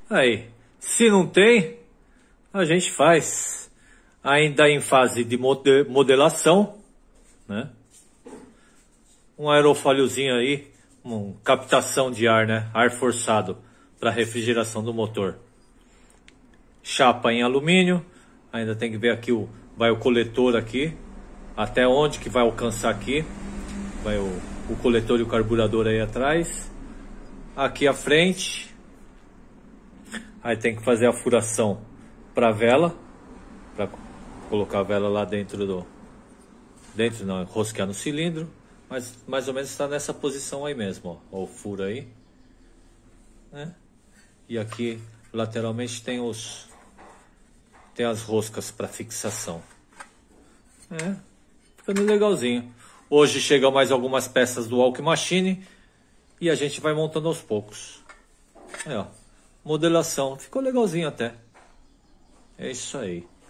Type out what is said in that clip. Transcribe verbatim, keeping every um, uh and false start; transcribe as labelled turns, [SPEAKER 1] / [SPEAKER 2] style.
[SPEAKER 1] Aí, se não tem, a gente faz. Ainda em fase de modelação, né? Um aerofóliozinho aí, uma captação de ar, né? Ar forçado para refrigeração do motor. Chapa em alumínio, ainda tem que ver aqui o vai o coletor aqui, até onde que vai alcançar aqui. Vai o, o coletor e o carburador aí atrás. Aqui à frente. Aí tem que fazer a furação para a vela, para colocar a vela lá dentro do dentro não, rosquear no cilindro, mas mais ou menos está nessa posição aí mesmo, ó, ó o furo aí, né? E aqui lateralmente tem os tem as roscas para fixação. É, ficando legalzinho. Hoje chegam mais algumas peças do Walk Machine e a gente vai montando aos poucos. Aí, ó, modelação, ficou legalzinho até. É isso aí.